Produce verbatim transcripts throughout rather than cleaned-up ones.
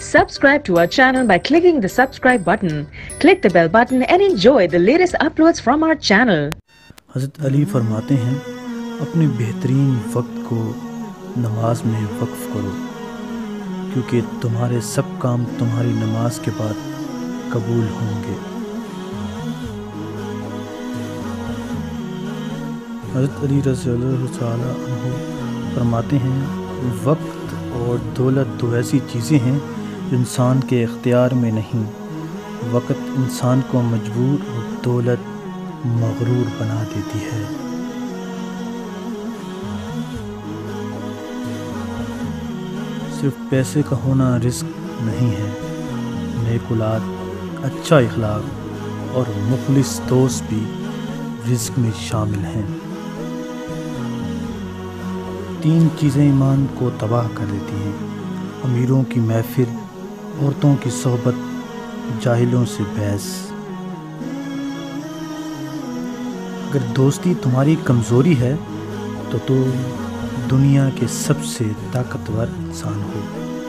Subscribe to our channel by clicking the subscribe button. Click the bell button and enjoy the latest uploads from our channel. حضرت علی فرماتے ہیں اپنے بہترین وقت کو نماز میں وقف کرو، کیونکہ تمہارے سب کام تمہاری نماز کے بعد قبول ہوں گے۔ حضرت علی رضی اللہ تعالیٰ عنہ فرماتے ہیں وقت اور دولت دو ایسی چیزیں ہیں جو انسان کے اختیار میں نہیں۔ وقت انسان کو مجبور اور دولت مغرور بنا دیتی ہے۔ صرف پیسے کا ہونا رزق نہیں ہے، نیک اولاد، اچھا اخلاق اور مخلص دوست بھی رزق میں شامل ہیں۔ تین چیزیں ایمان کو تباہ کر دیتی ہیں: امیروں کی محفل، عورتوں کی صحبت، جاہلوں سے بحث۔ اگر دوستی تمہاری کمزوری ہے تو تم دنیا کے سب سے طاقتور انسان ہو۔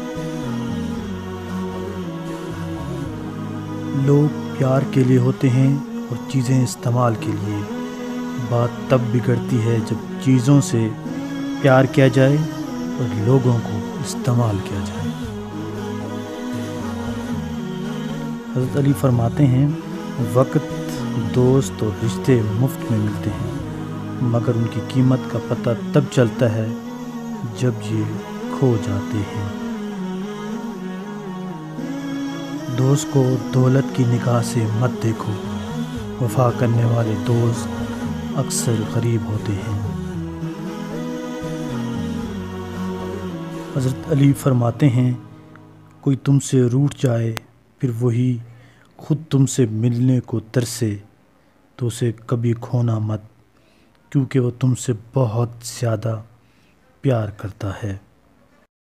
لوگ پیار کے لیے ہوتے ہیں اور چیزیں استعمال کے لیے۔ بات تب بگڑتی ہے جب چیزوں سے پیار کیا جائے اور لوگوں کو استعمال کیا جائے۔ حضرت علی فرماتے ہیں وقت، دوست اور رشتے مفت میں ملتے ہیں، مگر ان کی قیمت کا پتہ تب چلتا ہے جب یہ کھو جاتے ہیں۔ دوست کو دولت کی نگاہ سے مت دیکھو، وفا کرنے والے دوست اکثر غریب ہوتے ہیں۔ حضرت علی فرماتے ہیں کوئی تم سے روٹھ جائے پھر وہی خود تم سے ملنے کو ترسے تو اسے کبھی کھونا مت، کیونکہ وہ تم سے بہت زیادہ پیار کرتا ہے۔